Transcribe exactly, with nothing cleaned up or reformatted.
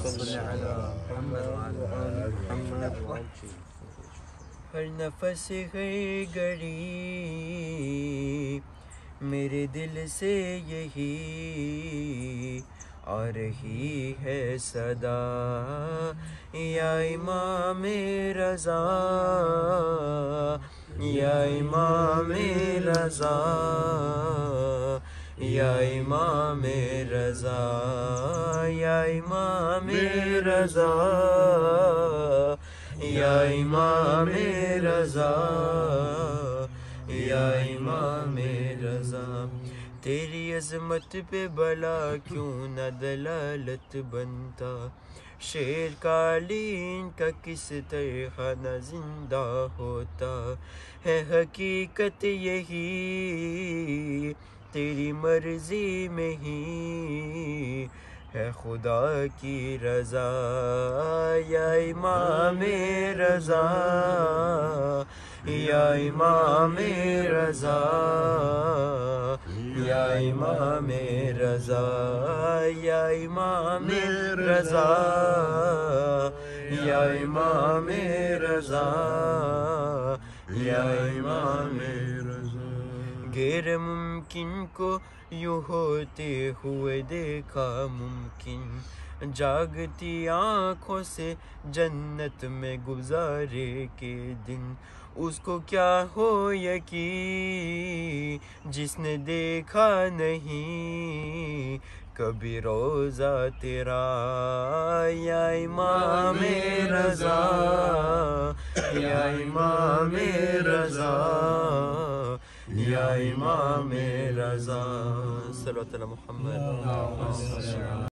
صل على محمد وعلى آل محمد. ہر نفس ہر گھڑی میرے دل سے یہی آ رہی ہے صدا، یا امام رضا یا امام رضا یا امام رضا یا امام رضا یا امام رضا یا امام رضا. تیری عظمت پہ بلا کیوں نہ دلالت بنتا، شیر قالین کا کس طرح نہ زندہ ہوتا. ہے حقیقت یہی تیری مرضی میں ہی ہے خدا کی رضا، یا امام رضا یا امام رضا یا امام رضا یا امام رضا یا امام رضا یا امام رضا. غیر ممکن کو یوں ہوتے ہوئے دیکھا ممکن، جاگتی آنکھوں سے جنت میں گزارے کے دن. اس کو کیا ہو یقین جس نے دیکھا نہیں کبھی روزہ تیرا، یا امام رضا یا امام رضا یا امام رضا. صلوات علی محمد.